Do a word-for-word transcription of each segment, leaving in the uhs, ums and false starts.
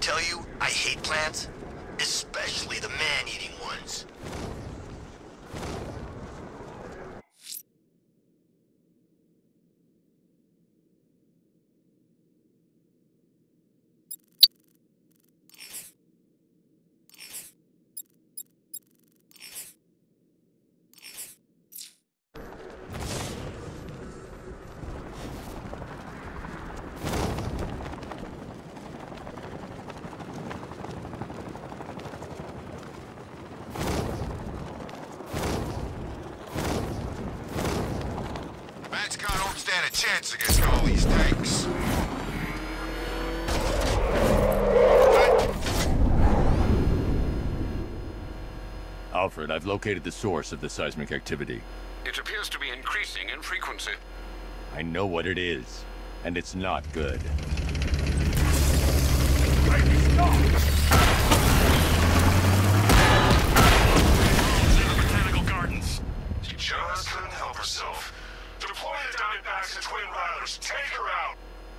tell you, I hate plants, especially the man-eating ones. Stand a chance against all these tanks. Alfred, I've located the source of the seismic activity. It appears to be increasing in frequency. I know what it is, and it's not good. Botanical Gardens. She just couldn't help herself. Deploy the Diamondbacks and Twin Riders. Take her out!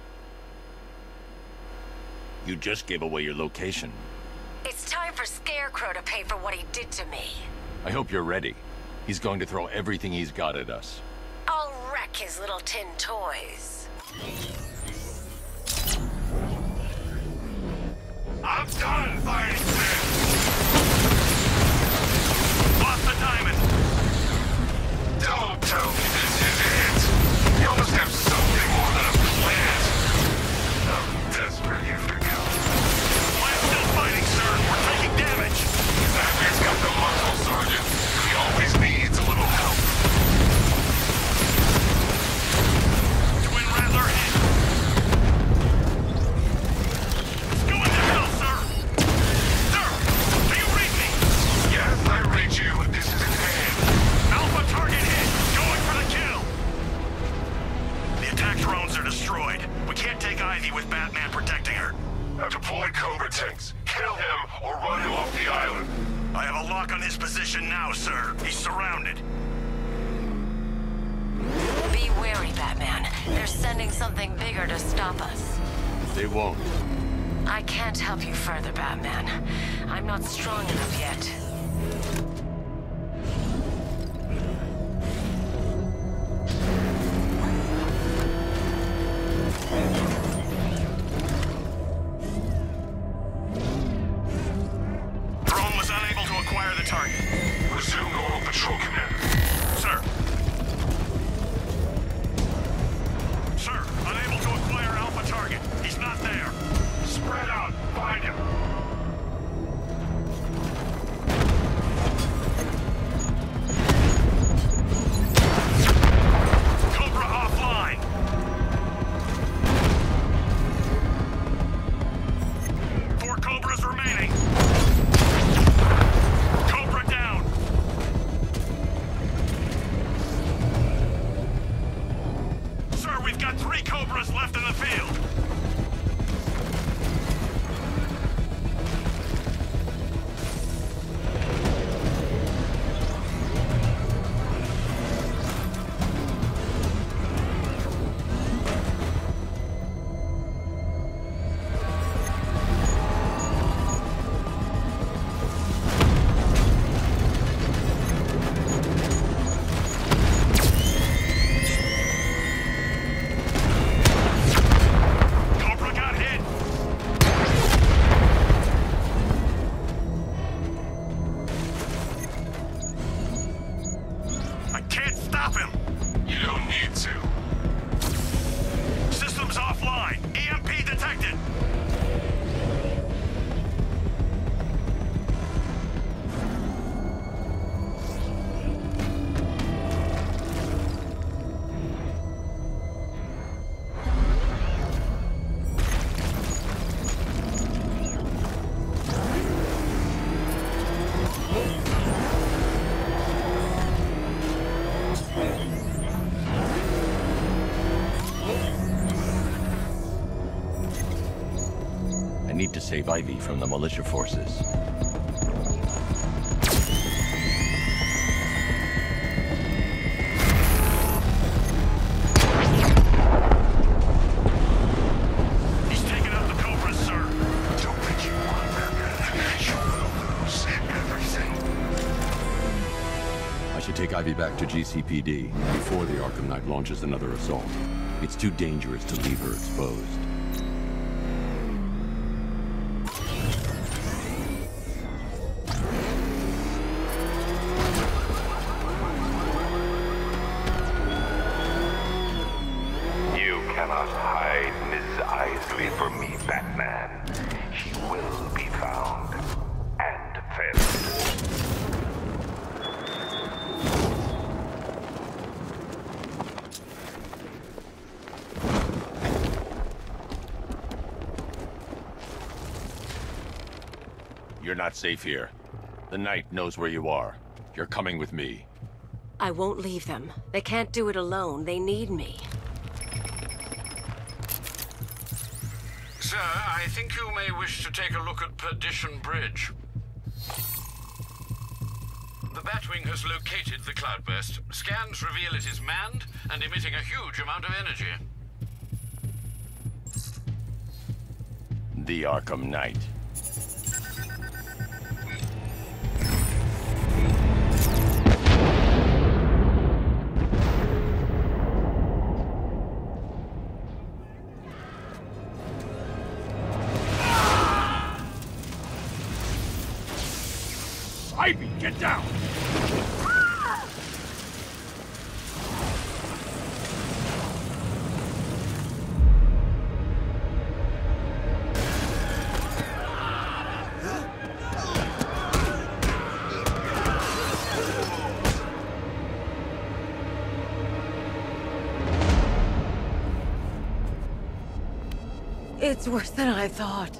You just gave away your location. It's time for Scarecrow to pay for what he did to me. I hope you're ready. He's going to throw everything he's got at us. I'll wreck his little tin toys. I'm done fighting this! Lost the diamond! Don't tell me this is it! You almost have something more than a plant! I'm desperate you for go. Plant's still fighting, sir! We're taking damage! That man's got the muscle, Sergeant. He always needs a little help. Twin Rattler hit! It's going to hell, sir! Sir! Do you read me? Yes, I read you. This is in hand. Alpha target hit! Going for the kill! The attack drones are destroyed. We can't take Ivy with Batman protecting her. I've deployed Cobra tanks. Kill him or run him off the island. I have a lock on his position now, sir. He's surrounded. Be wary, Batman. They're sending something bigger to stop us. They won't. I can't help you further, Batman. I'm not strong enough yet. Drone was unable to acquire the target. Resume normal patrol, Commander. Sir. Sir, unable to acquire Alpha target. He's not there. Spread out. Find him. Cobra offline. Four Cobras remaining. Cobra down. Sir, we've got three Cobras left in the field. Cobra got hit. I can't stop him. You don't need to. Systems offline. E M P detected. I need to save Ivy from the militia forces. He's taking out the Cobras, sir. Don't think should take Ivy back to G C P D before the Arkham Knight launches another assault. It's too dangerous to leave her exposed. You cannot hide Miss Isley from me, Batman. She will be found and fed. You're not safe here. The Knight knows where you are. You're coming with me. I won't leave them. They can't do it alone. They need me. Sir, I think you may wish to take a look at Perdition Bridge. The Batwing has located the cloudburst. Scans reveal it is manned and emitting a huge amount of energy. The Arkham Knight. Ivy, get down! It's worse than I thought.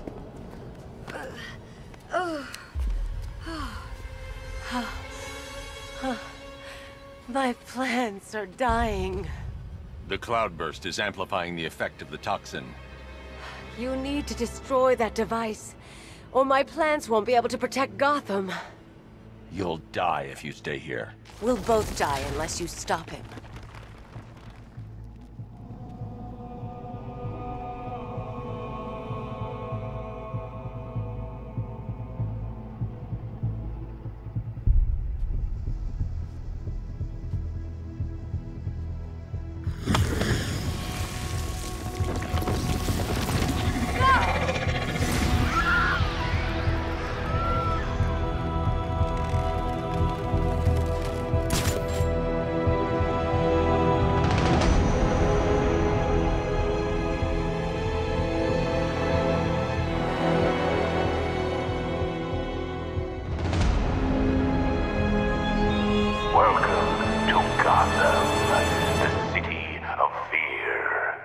My plants are dying. The cloudburst is amplifying the effect of the toxin. You need to destroy that device, or my plants won't be able to protect Gotham. You'll die if you stay here. We'll both die unless you stop him. Welcome to Gotham, the city of fear.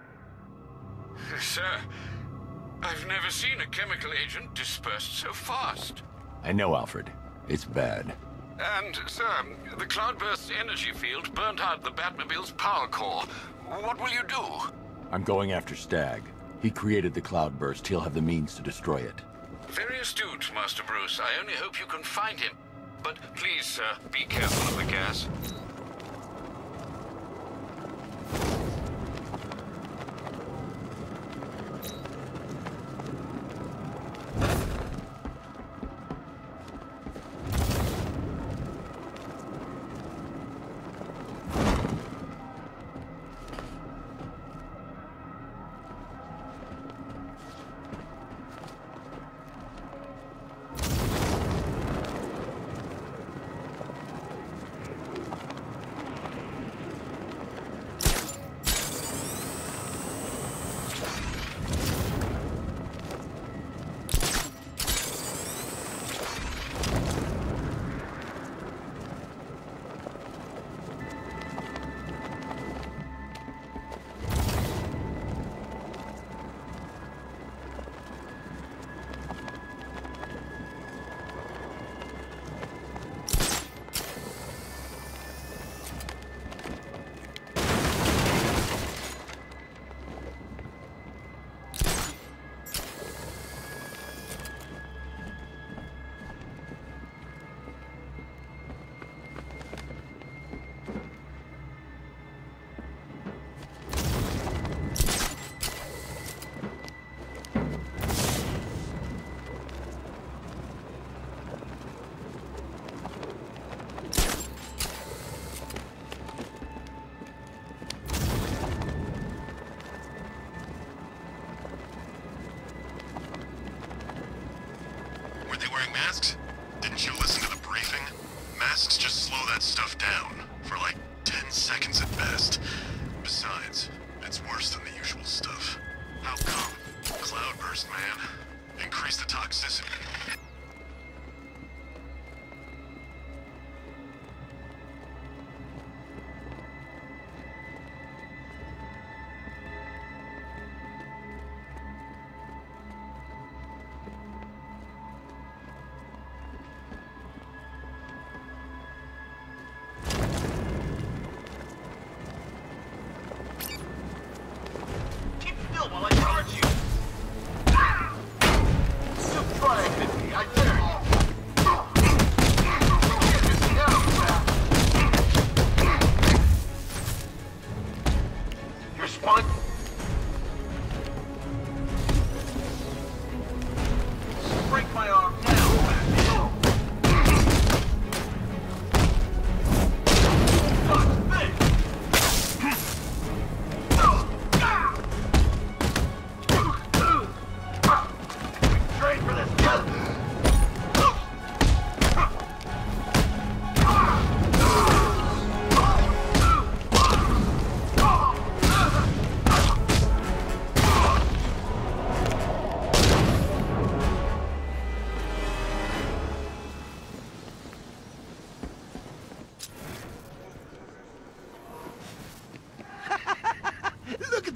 Sir, I've never seen a chemical agent dispersed so fast. I know, Alfred. It's bad. And, sir, the cloudburst's energy field burned out the Batmobile's power core. What will you do? I'm going after Stag. He created the cloudburst. He'll have the means to destroy it. Very astute, Master Bruce. I only hope you can find him. But please, sir, be careful of the gas.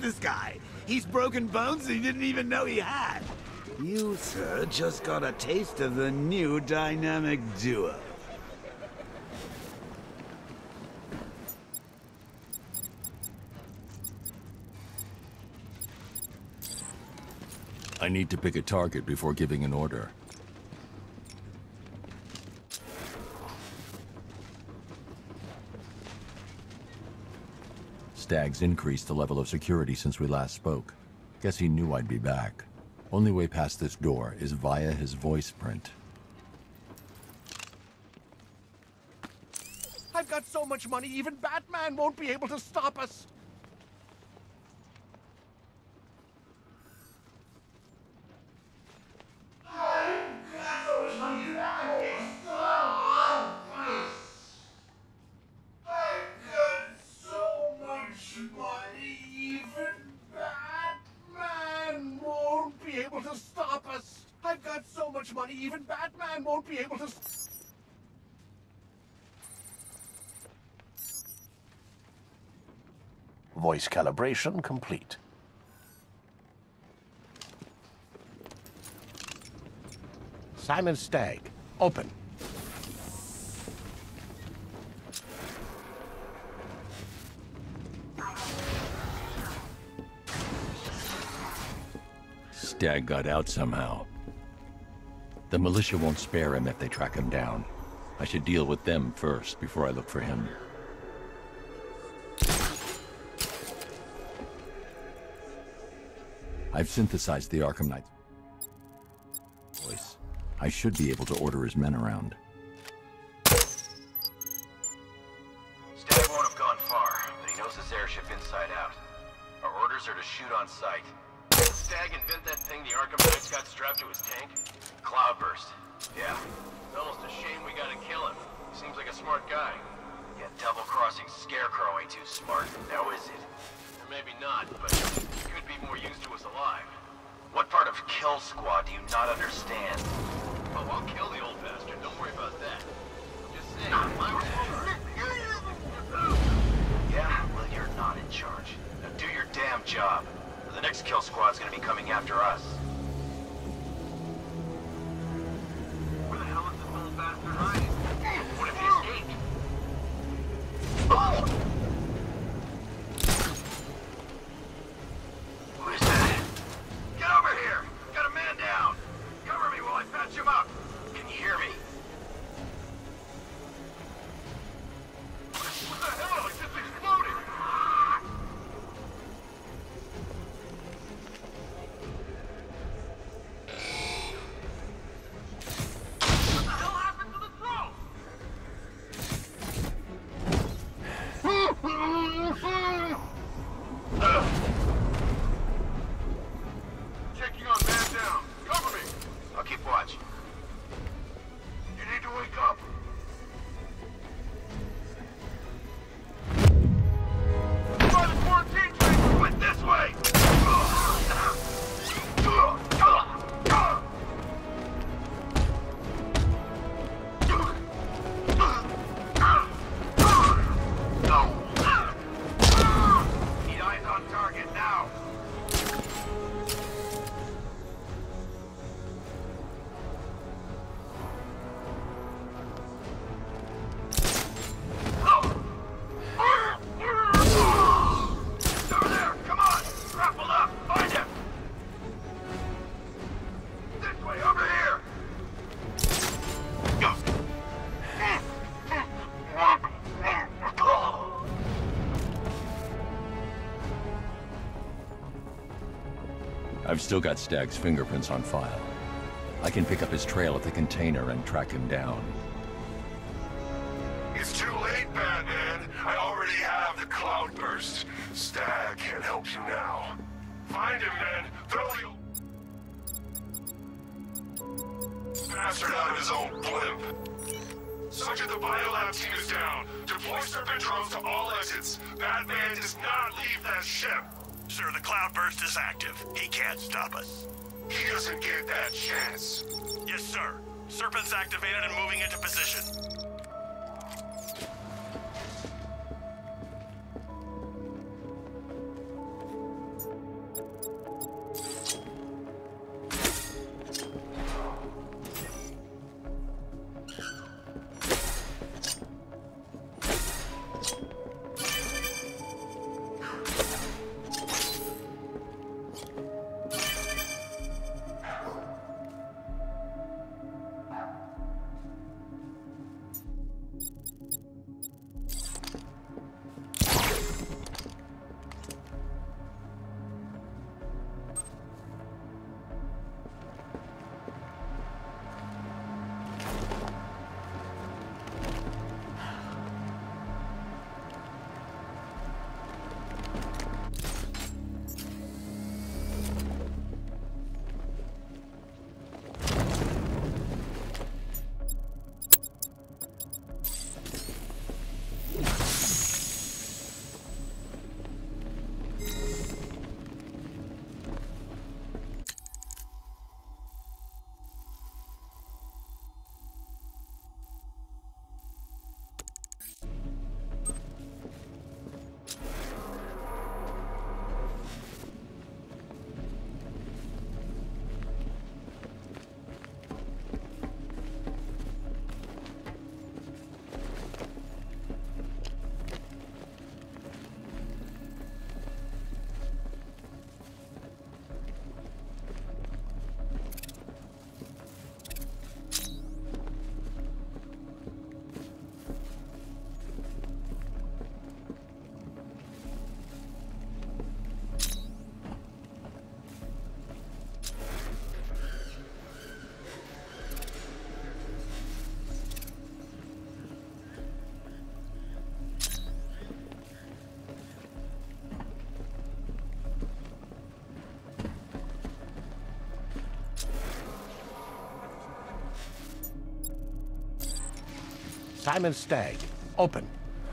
this guy. He's broken bones he didn't even know he had. You, sir, just got a taste of the new dynamic duo. I need to pick a target before giving an order. Staggs increased the level of security since we last spoke. Guess he knew I'd be back. Only way past this door is via his voice print. I've got so much money, even Batman won't be able to stop us. Money, even Batman won't be able to... Voice calibration complete. Simon Stagg, open. Stagg got out somehow. The militia won't spare him if they track him down. I should deal with them first before I look for him. I've synthesized the Arkham Knight's voice. I should be able to order his men around. Stagg won't have gone far, but he knows his airship inside out. Our orders are to shoot on sight. Did Stagg invent that thing the Arkham Knight's got strapped to his tank? Cloudburst. Yeah. It's almost a shame we gotta kill him. He seems like a smart guy. Yeah, double-crossing Scarecrow ain't too smart, now is it? Or maybe not, but he could be more used to us alive. What part of Kill Squad do you not understand? Oh, I'll kill the old bastard. Don't worry about that. Just saying. Yeah, well, you're not in charge. Now do your damn job. The next Kill Squad's gonna be coming after us. Where the hell is this old bastard hiding? What if he escaped? Oh! Who is that? Get over here! Got a man down! Cover me while I patch him up! Can you hear me? What the hell? It just exploded! Checking on man down. Cover me. I'll keep watch. You need to wake up. By the quarantine train, went this way. Need eyes on target now. Over there, come on! Grapple up! Find him! This way, over here! I've still got Stagg's fingerprints on file. I can pick up his trail at the container and track him down. It's too late, Batman. I already have the Cloudburst. Stagg can't help you now. Find him, then. Throw the bastard out of his own blimp. Sergeant, the biolab team is down. Deploy serpent drones to all exits. Batman does not leave that ship. Sir, the Cloudburst is active. He can't stop us. He doesn't get that chance. Yes, sir. Serpent's activated and moving into position. Simon Stagg, open.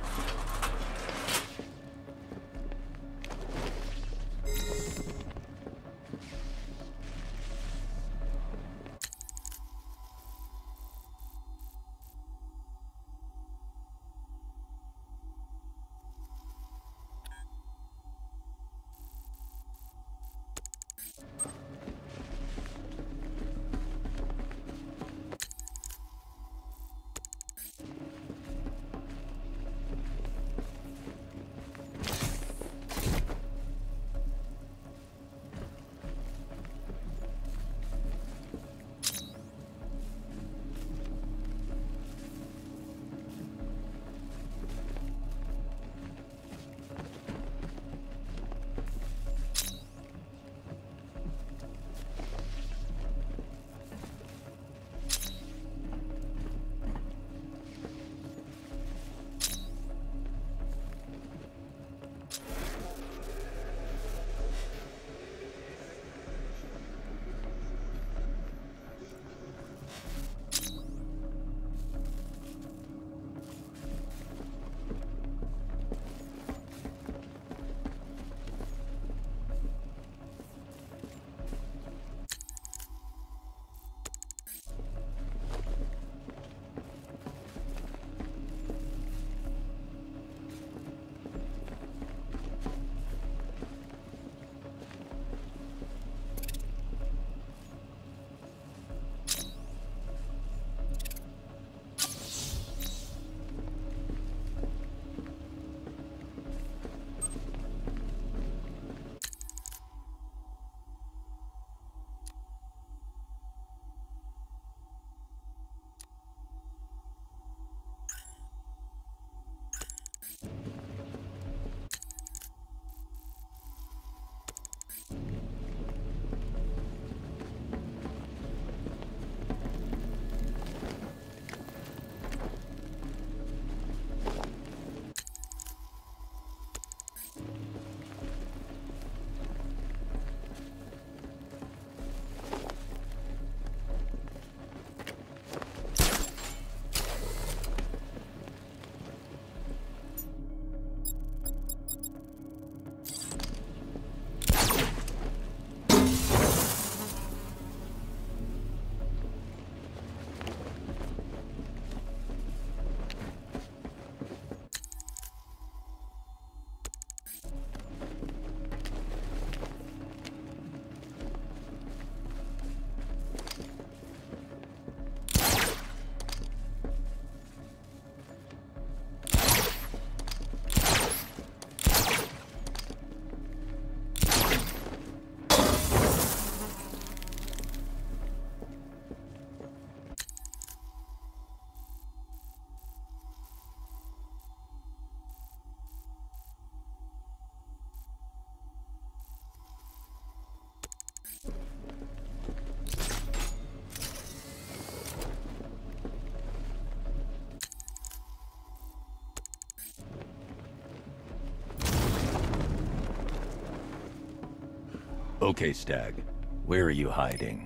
Okay, Stagg. Where are you hiding?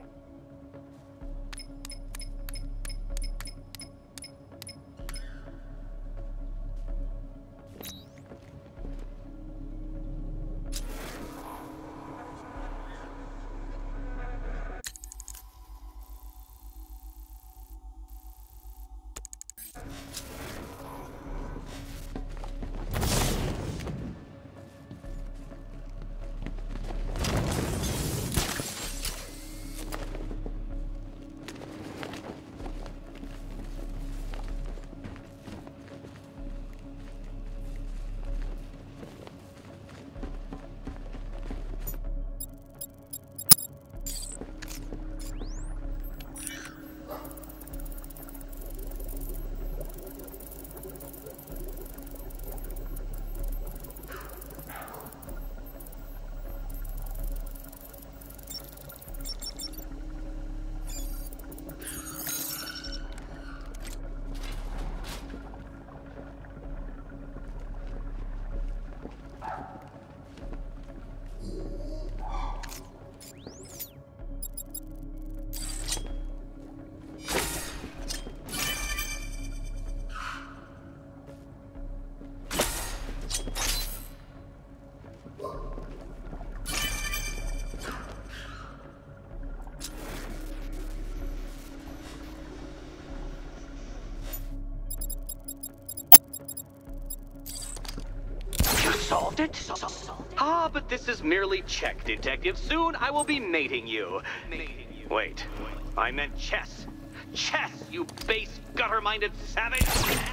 solved it? Ah, but this is merely check, Detective. Soon I will be mating you. Wait, I meant chess. Chess, you base, gutter-minded savage!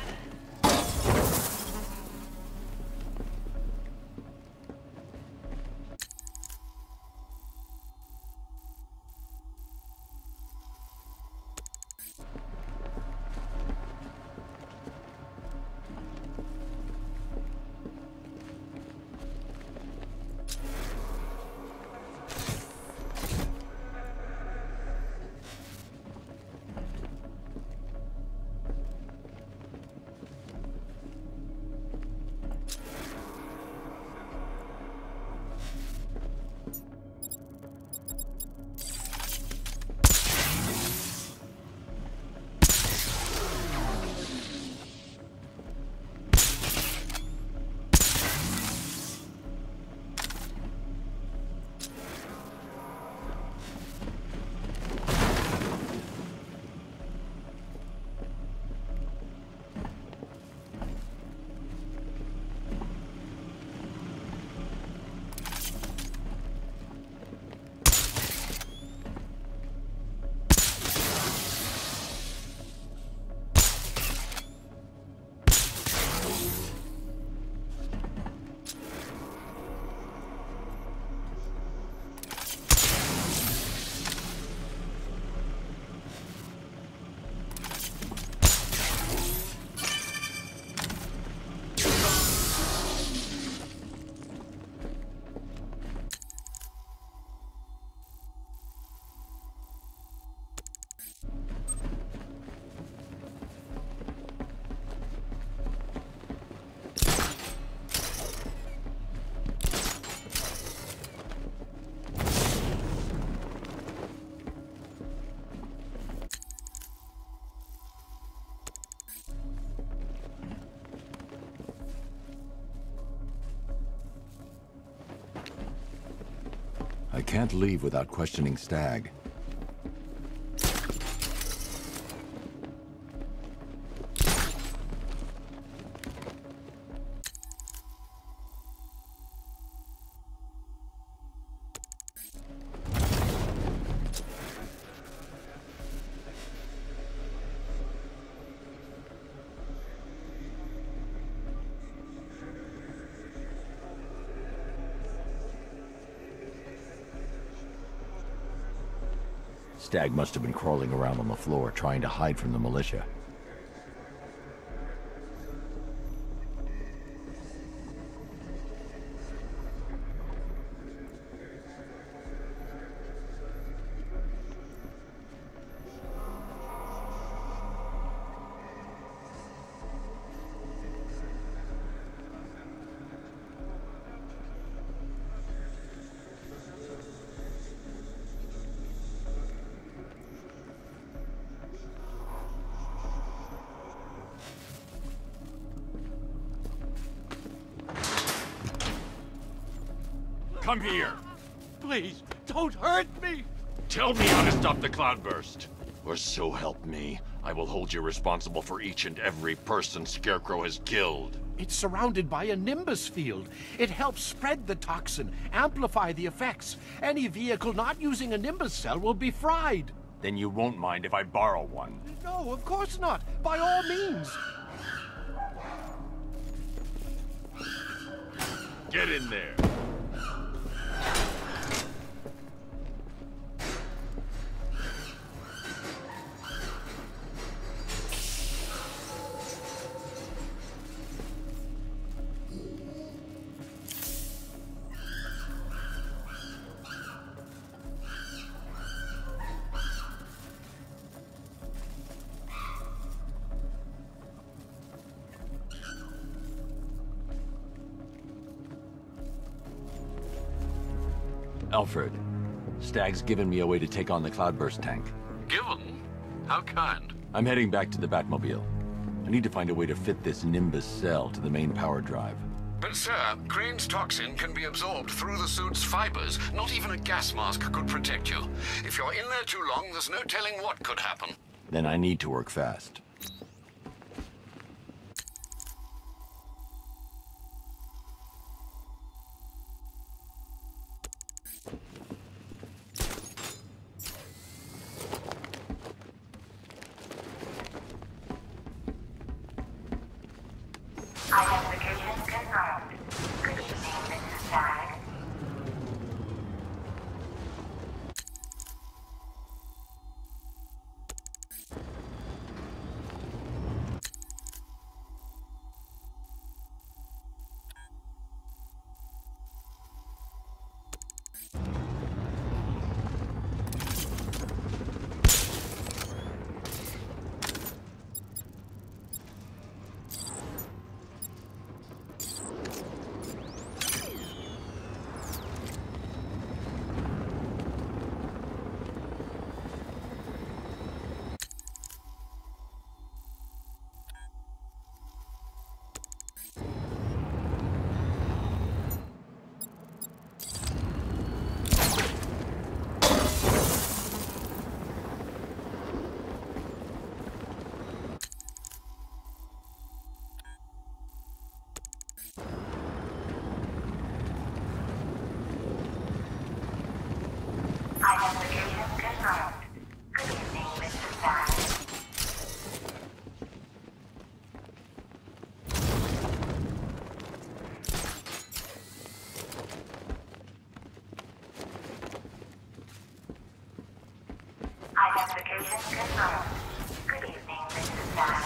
I can't leave without questioning Stag. Stag must have been crawling around on the floor, trying to hide from the militia. Come here! Please, don't hurt me! Tell me how to stop the cloudburst. Or so help me, I will hold you responsible for each and every person Scarecrow has killed. It's surrounded by a nimbus field. It helps spread the toxin, amplify the effects. Any vehicle not using a nimbus cell will be fried. Then you won't mind if I borrow one? No, of course not. By all means. Get in there. Alfred, Stag's given me a way to take on the cloudburst tank. Given? How kind? I'm heading back to the Batmobile. I need to find a way to fit this Nimbus cell to the main power drive. But sir, Crane's toxin can be absorbed through the suit's fibers. Not even a gas mask could protect you. If you're in there too long, there's no telling what could happen. Then I need to work fast. Identification confirmed. Good evening, Mister Zard. Identification confirmed. Good evening, Mister Zard.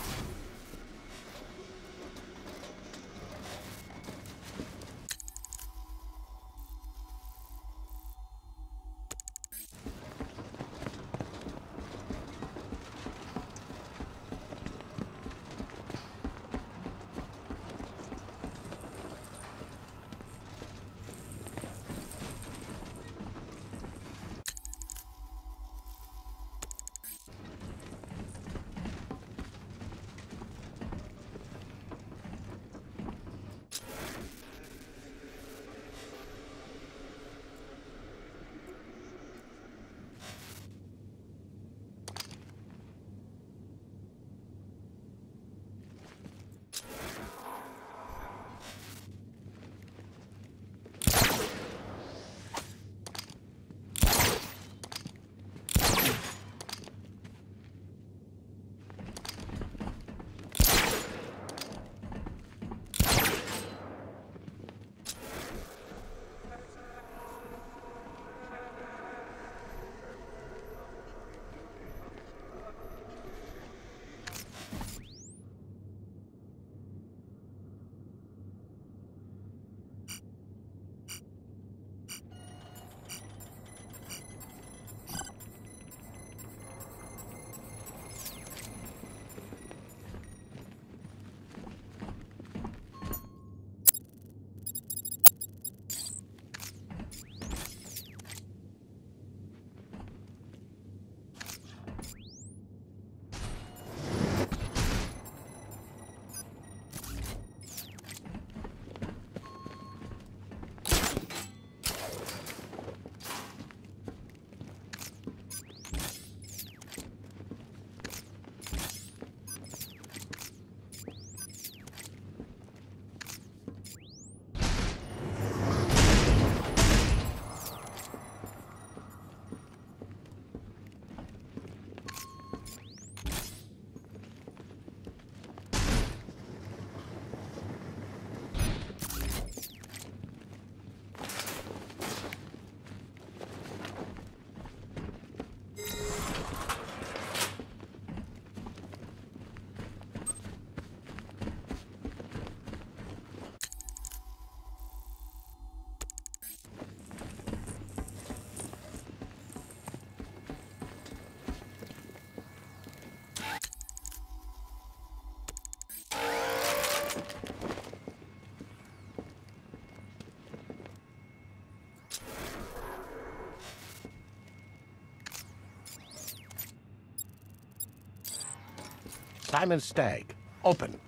Simon Stagg, open.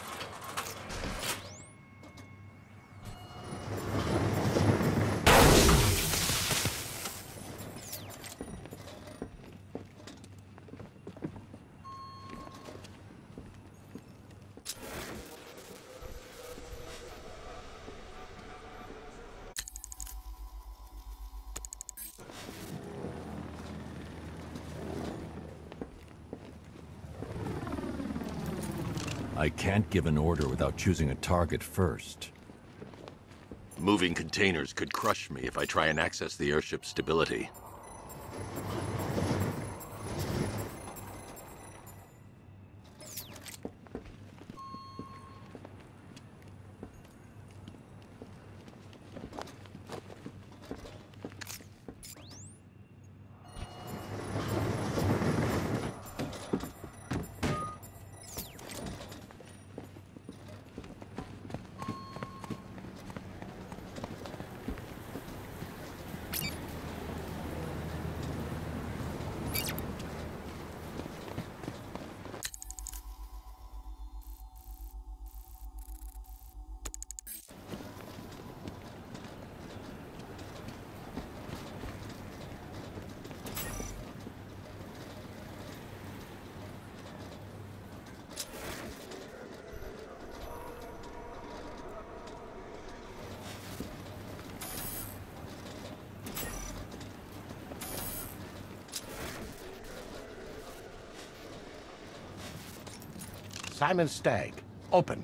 I can't give an order without choosing a target first. Moving containers could crush me if I try and access the airship's stability. Simon Stagg. Open.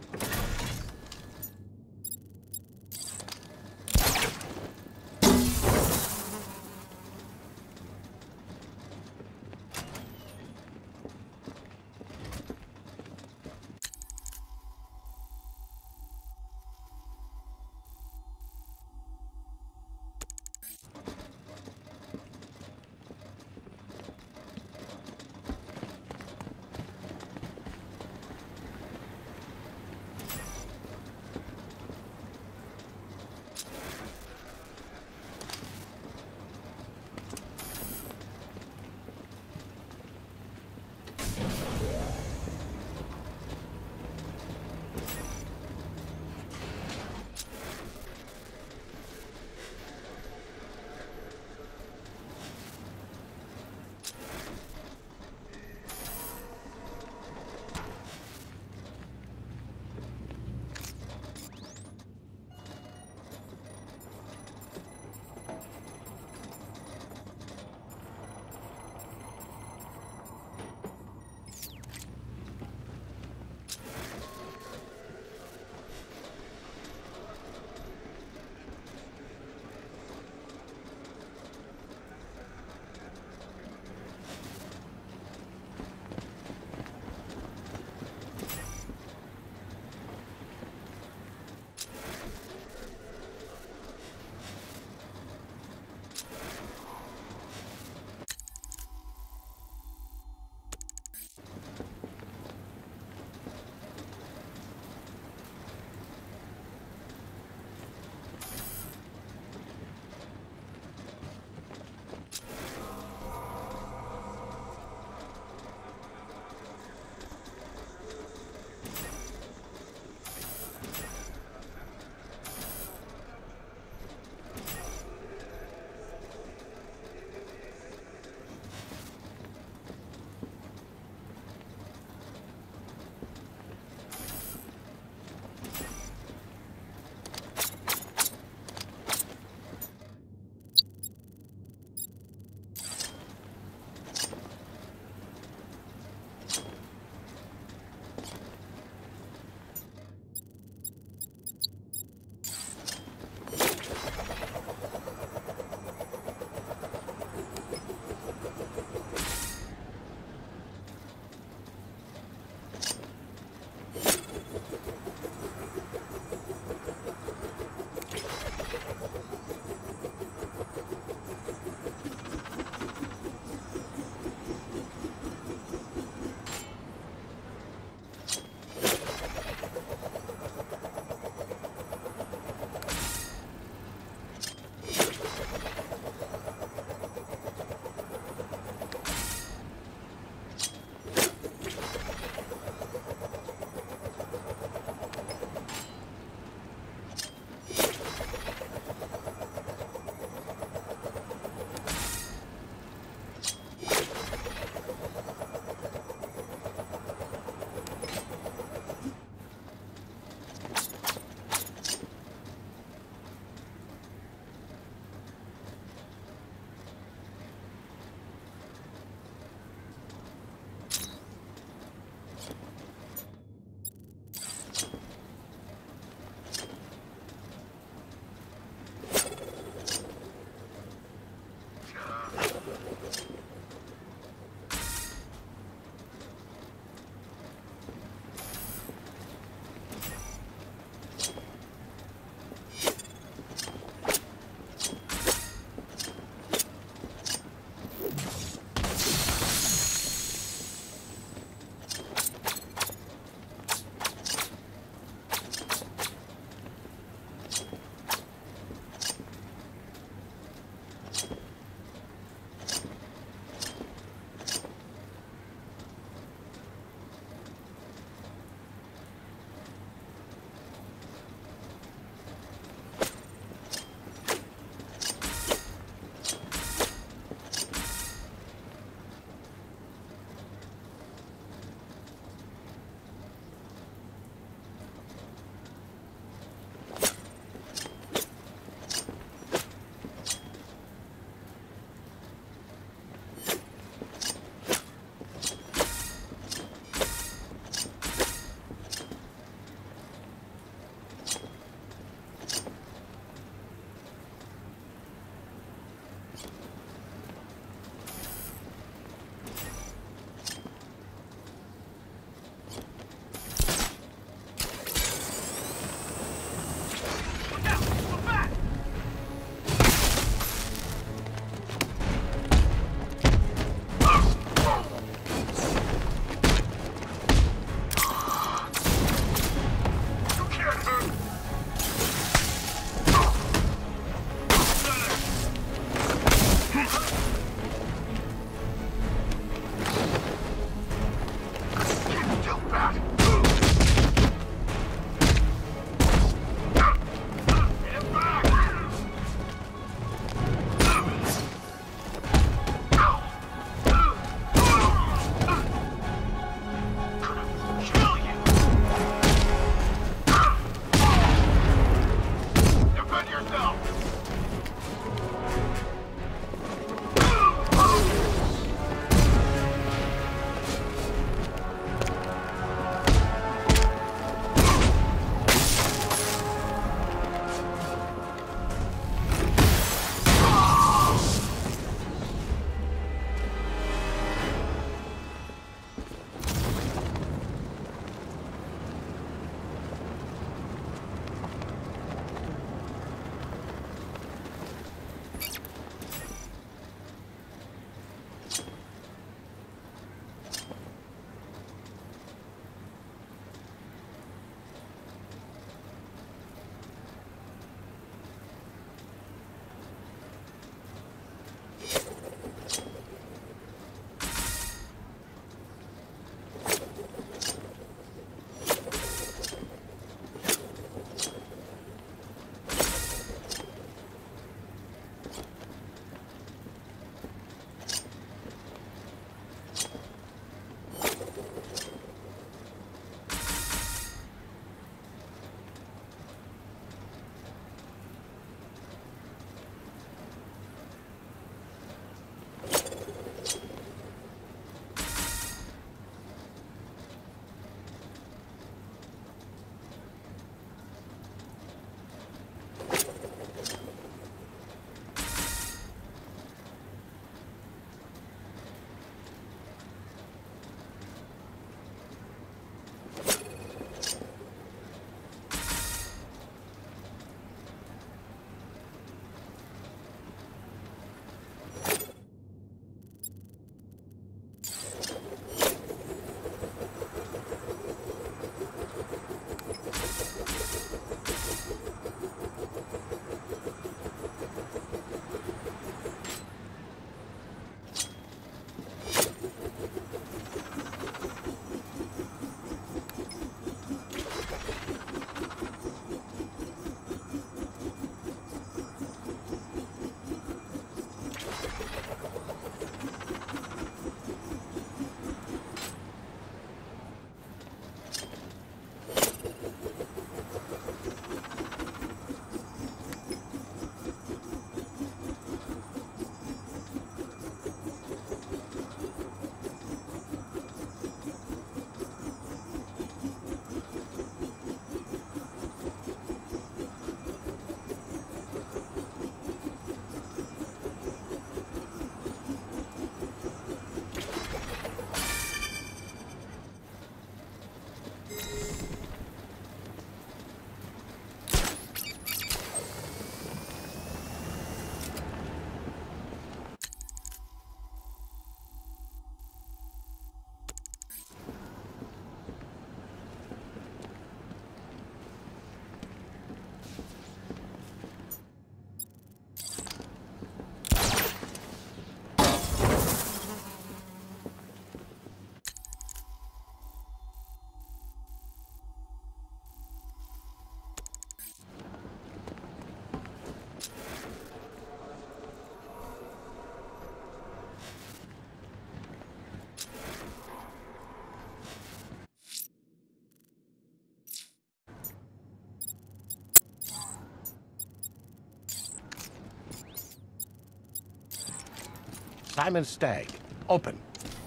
Simon Stagg, open.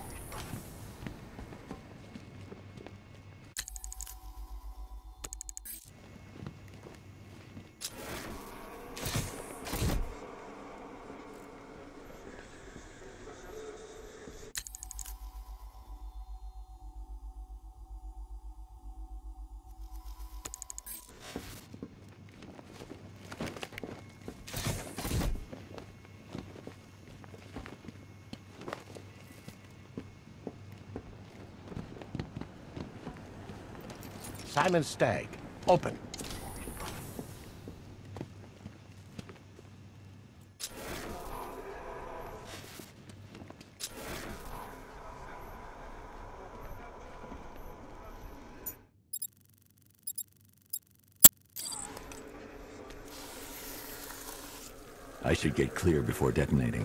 Simon Stagg, open. I should get clear before detonating.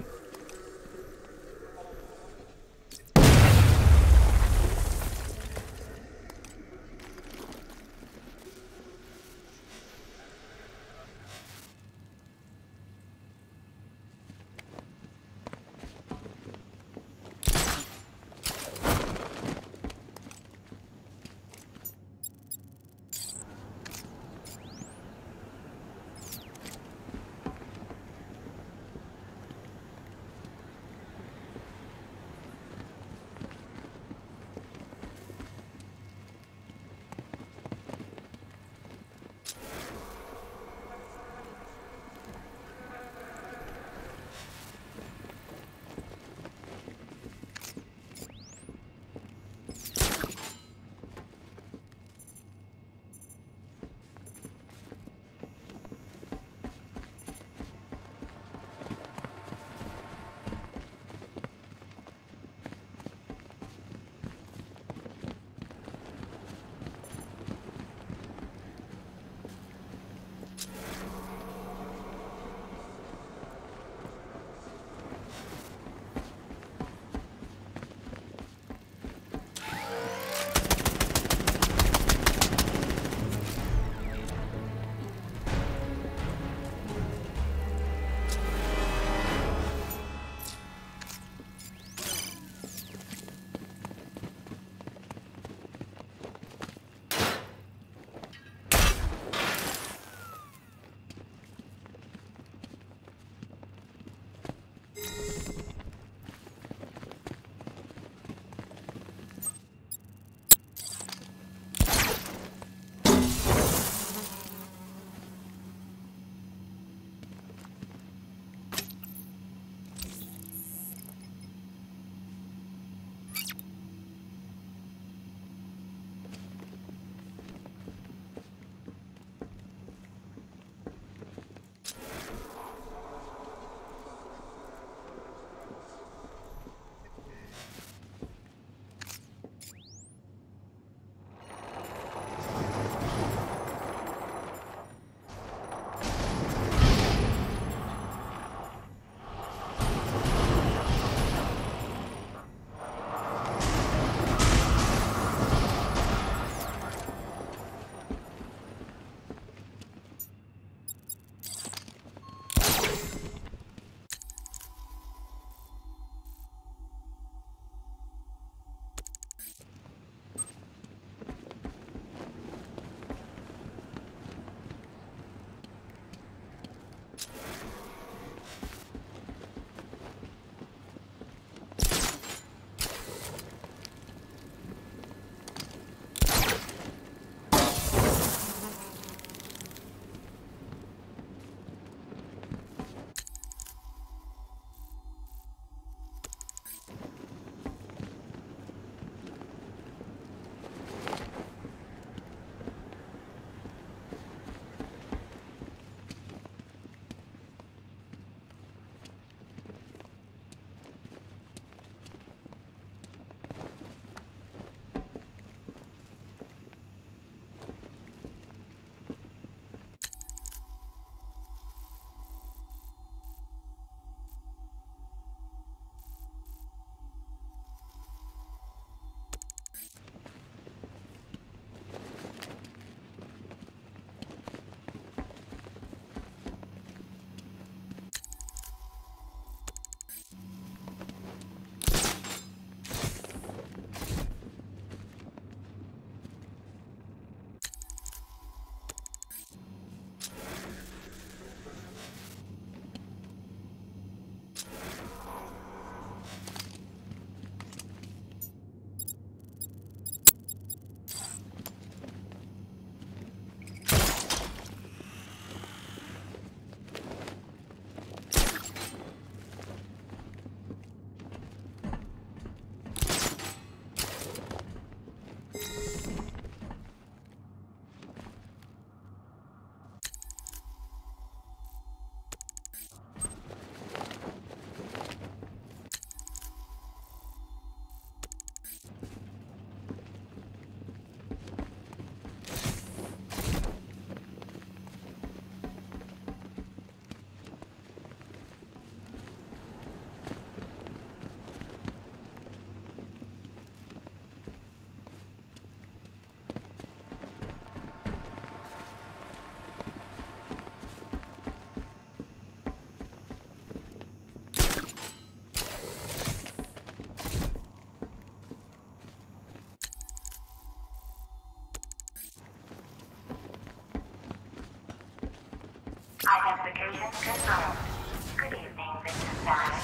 Identification confirmed. Good evening, Mister Zard.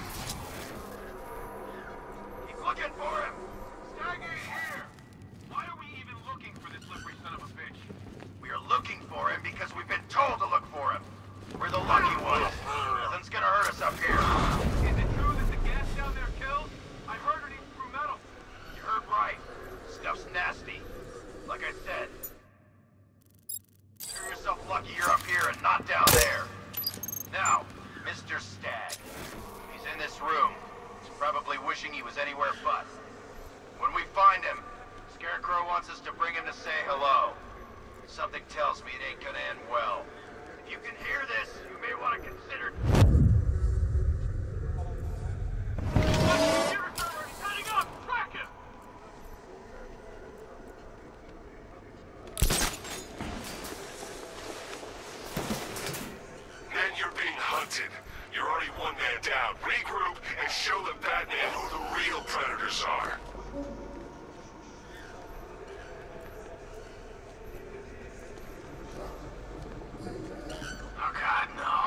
He's looking for him! Stag ain't here! Why are we even looking for this slippery son of a bitch? We are looking for him because we've been told to look for him. We're the lucky ones. Nothing's gonna hurt us up here. Is it true that the gas down there kills? I heard it even through metal. You heard right. Stuff's nasty. Like I said. Consider yourself lucky you're up here and not down there. Now, Mister Stag. He's in this room. He's probably wishing he was anywhere but. When we find him, Scarecrow wants us to bring him to say hello. Something tells me it ain't gonna end well. If you can hear this, you may want to consider... Computer server is heading up! Track him! Men, you're being hunted. You're already one man down. Regroup and show the Batman who the real predators are. Oh God, no.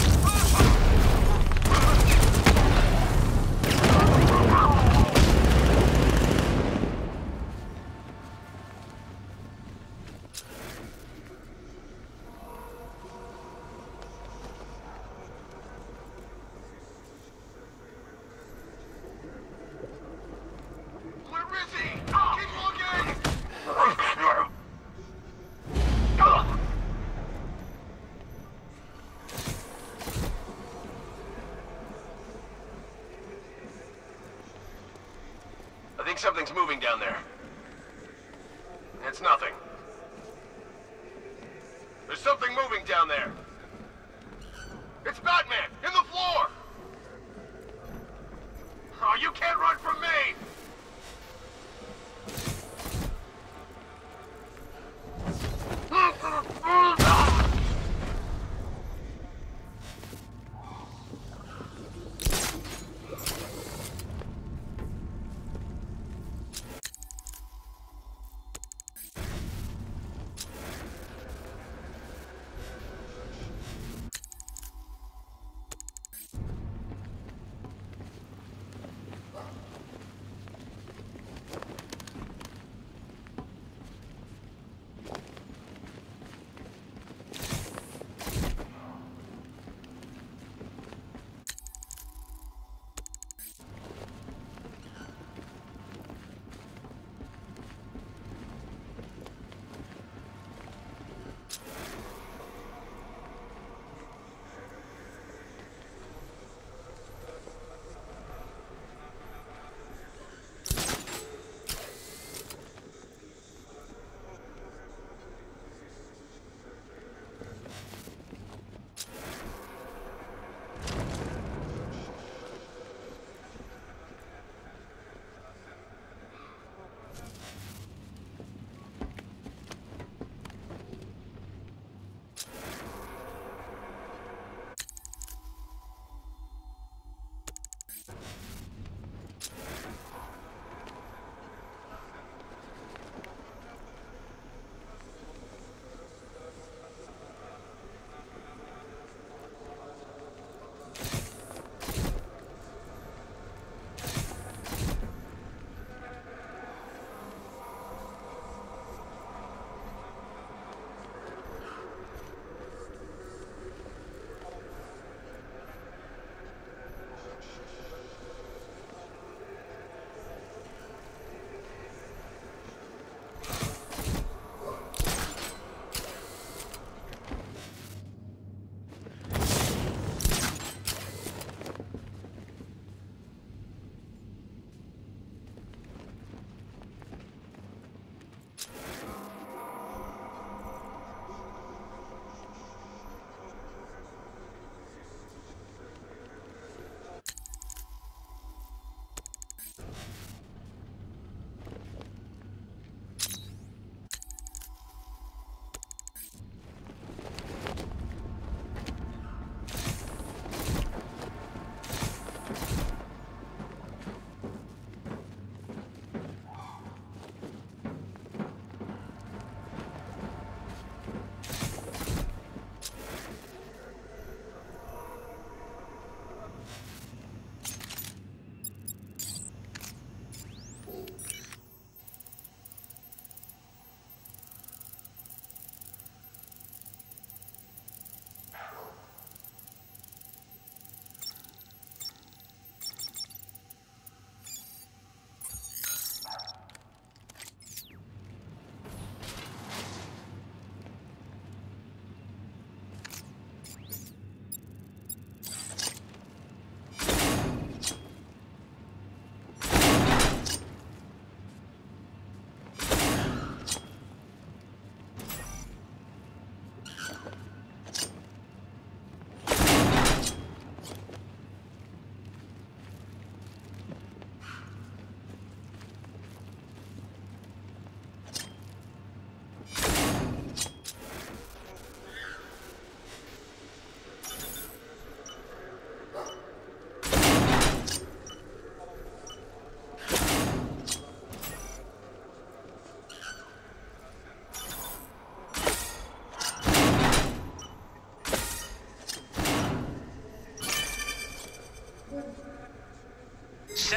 Where is he? Keep looking! I think something's moving down there. It's nothing. There's something moving down there. It's Batman! In the floor! Oh, you can't run from me!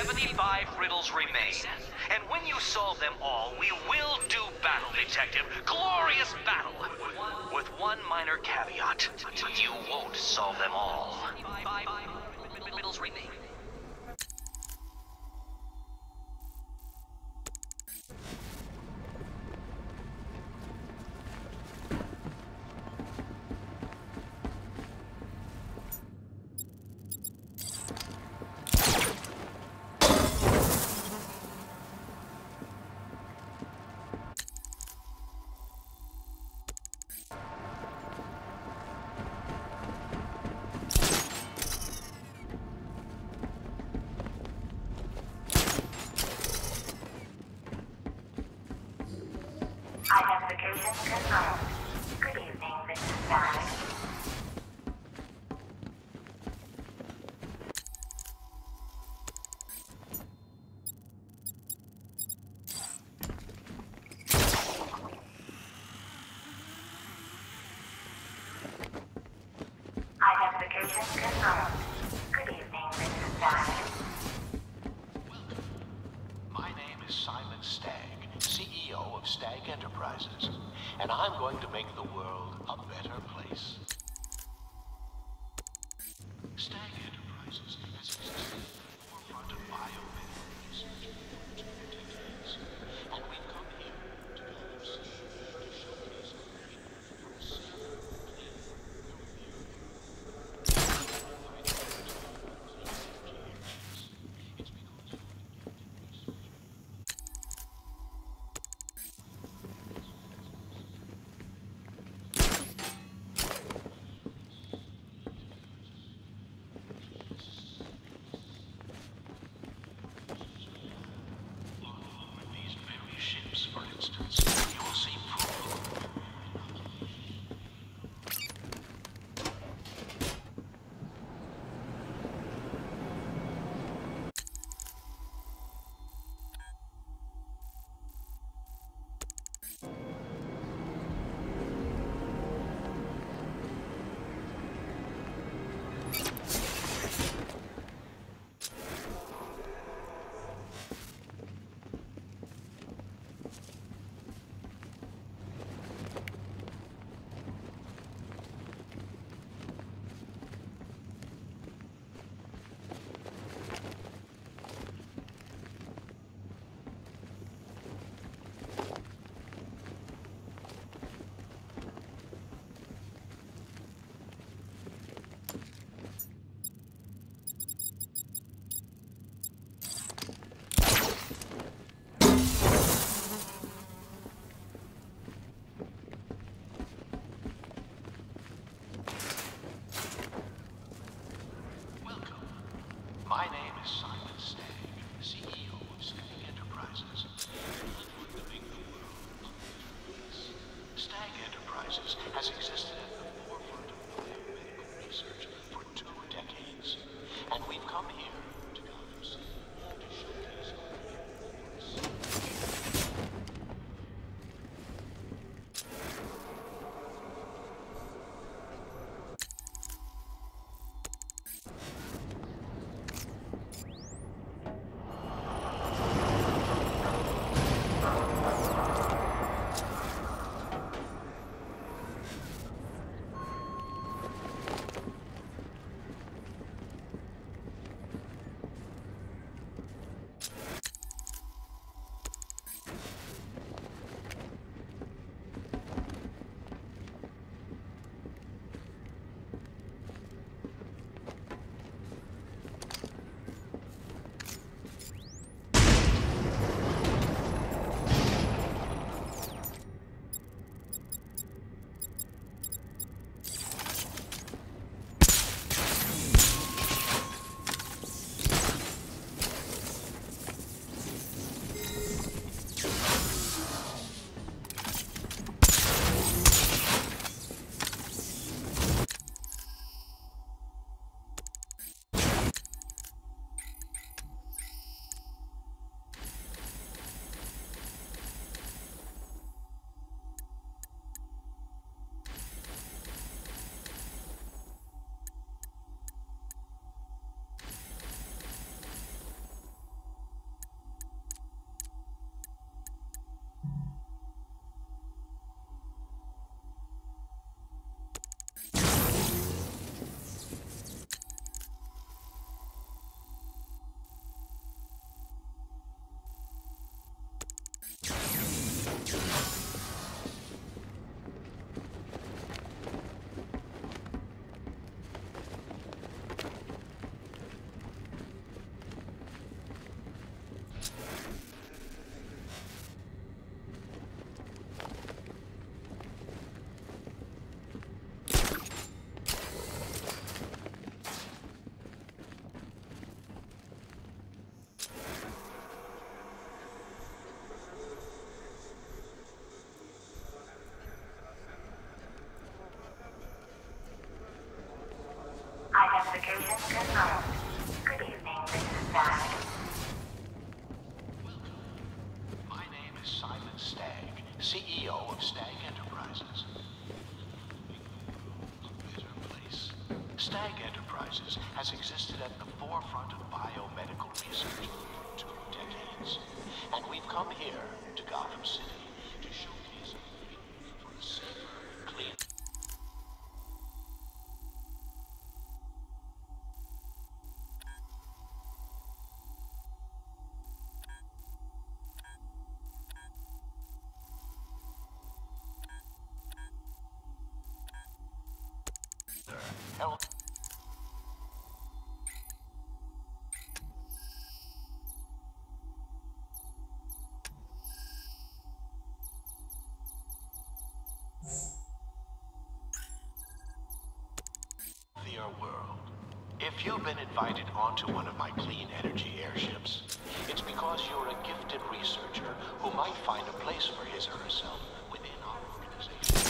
seventy-five riddles remain. And when you solve them all, we will do battle, Detective. Glorious battle! With one minor caveat. You won't solve them all. Riddles remain. Identification confirmed. Good evening, Missus Zard. Identification confirmed. Good evening, Missus Zard. My name is Simon Stagg, C E O of Stagg Enterprises, and I'm going to make the world a better place. Stagg Enterprises has existed at the forefront of biomedical research for two decades, and we've come here to Gotham City to showcase our vision for a safer, cleaner, healthier It's because of independent research. On these very ships, for instance, you will see proof of My name is Simon Stagg, C E O of Stagg Enterprises. I'm going to make the world a better place. Stagg Enterprises has existed at the forefront of biomedical research for two decades, and we've come here to Gotham City to showcase our vision for a safer, Stag Enterprises has existed at the forefront of biomedical research for two decades. And we've come here to Gotham City to showcase a vision for a safer, clean... Help. Your world. If you've been invited onto one of my clean energy airships, it's because you're a gifted researcher who might find a place for his or herself within our organization.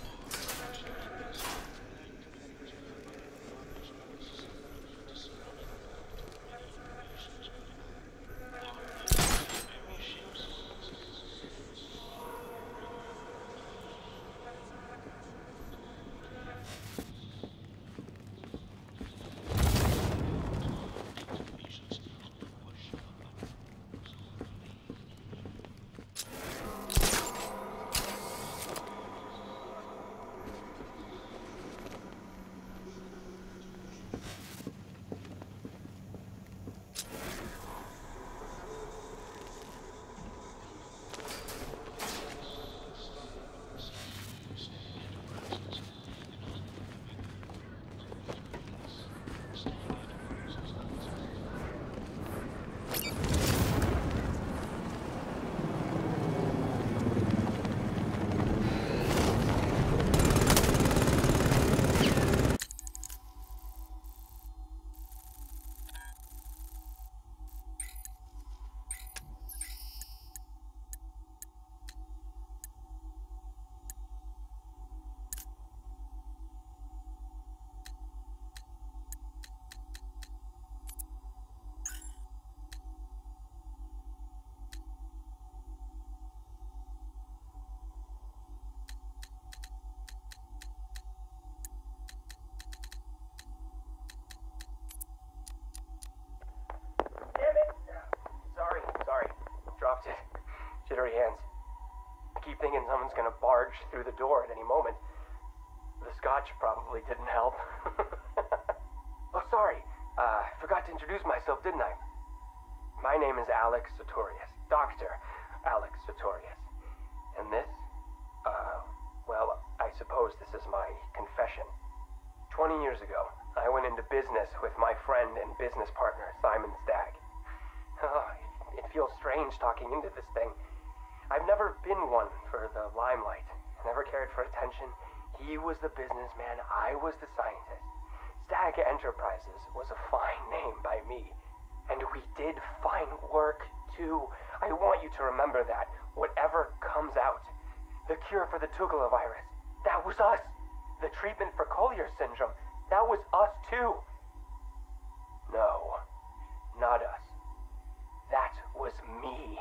Jittery hands. I keep thinking someone's gonna barge through the door at any moment. The scotch probably didn't help. Oh, sorry. Uh, I forgot to introduce myself, didn't I? My name is Alex Sartorius. Doctor Alex Sartorius. And this? Uh, well, I suppose this is my confession. Twenty years ago, I went into business with my friend and business partner, Simon Stagg. Oh, it, it feels strange talking into this thing. I've never been one for the limelight. I never cared for attention. He was the businessman, I was the scientist. Stagg Enterprises was a fine name by me. And we did fine work, too. I want you to remember that. Whatever comes out. The cure for the Tugela virus. That was us. The treatment for Collier syndrome. That was us, too. No. Not us. That was me.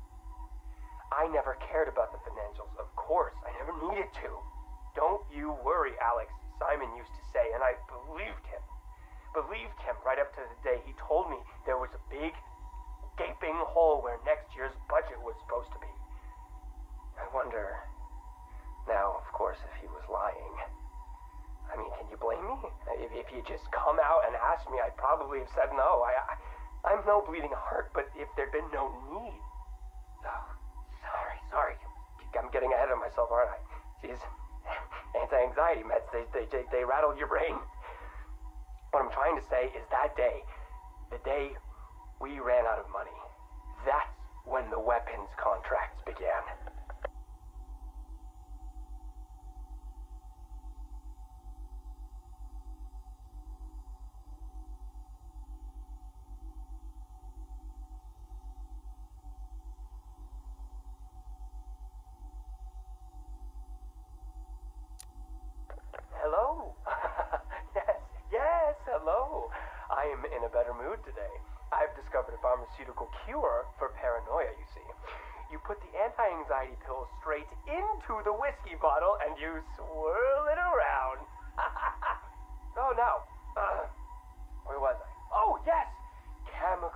I never cared about the financials, of course. I never needed to. Don't you worry, Alex, Simon used to say, and I believed him. Believed him right up to the day he told me there was a big, gaping hole where next year's budget was supposed to be. I wonder, now, of course, if he was lying. I mean, can you blame me? If, if he'd just come out and asked me, I'd probably have said no. I, I, I'm no bleeding heart, but if there'd been no need... Oh. Sorry, sorry. I'm getting ahead of myself, aren't I? Jeez. Anti-anxiety meds, they, they, they, they rattle your brain. What I'm trying to say is that day, the day we ran out of money, that's when the weapons contracts began. Hello? Yes, yes, hello. I am in a better mood today. I've discovered a pharmaceutical cure for paranoia, you see. You put the anti-anxiety pill straight into the whiskey bottle and you swirl it around. Oh, now,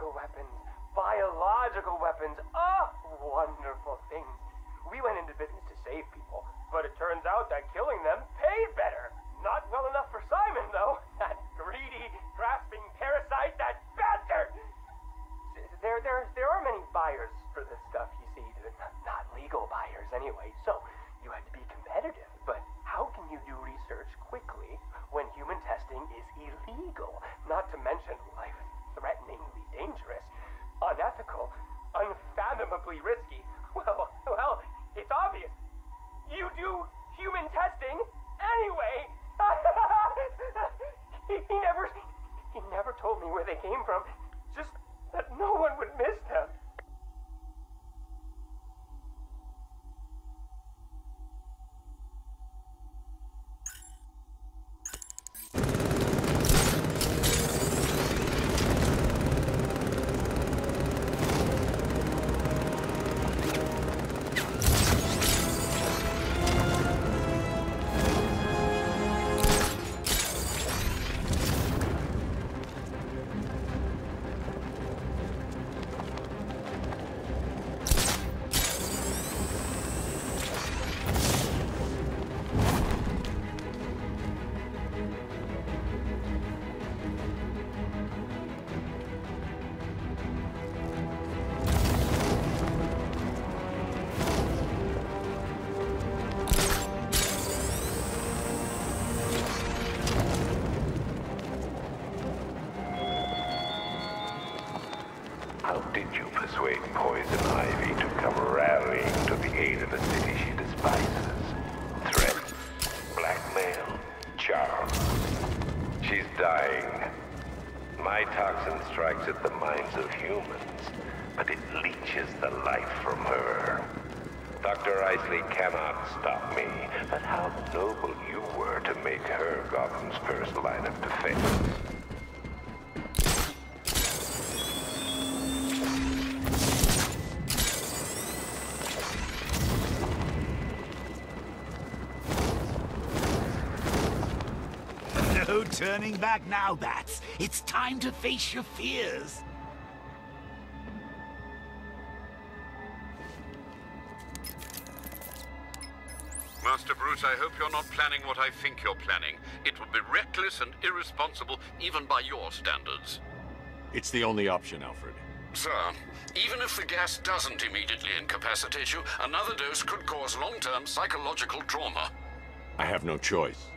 chemical weapons, biological weapons. Oh, wonderful things. We went into business to save people, but it turns out that killing them paid better. Not well enough for Simon, though. That greedy, grasping parasite, that bastard! There, there, there are many buyers for this stuff, you see. Not legal buyers, anyway, so you had to be competitive. But how can you do research quickly when human testing is illegal? Not to mention life-threateningly dangerous, unethical, unfathomably risky. Well, well, it's obvious. You do human testing anyway. he, he never, he never told me where they came from. Just that no one would miss them. How did you persuade Poison Ivy to come rallying to the aid of a city she despises? Threat, blackmail, charm. She's dying. My toxin strikes at the minds of humans, but it leeches the life from her. Doctor Isley cannot stop me, but how noble you were to make her Gotham's first line of defense. No turning back now, Bats. It's time to face your fears. Master Bruce, I hope you're not planning what I think you're planning. It would be reckless and irresponsible, even by your standards. It's the only option, Alfred. Sir, even if the gas doesn't immediately incapacitate you, another dose could cause long-term psychological trauma. I have no choice.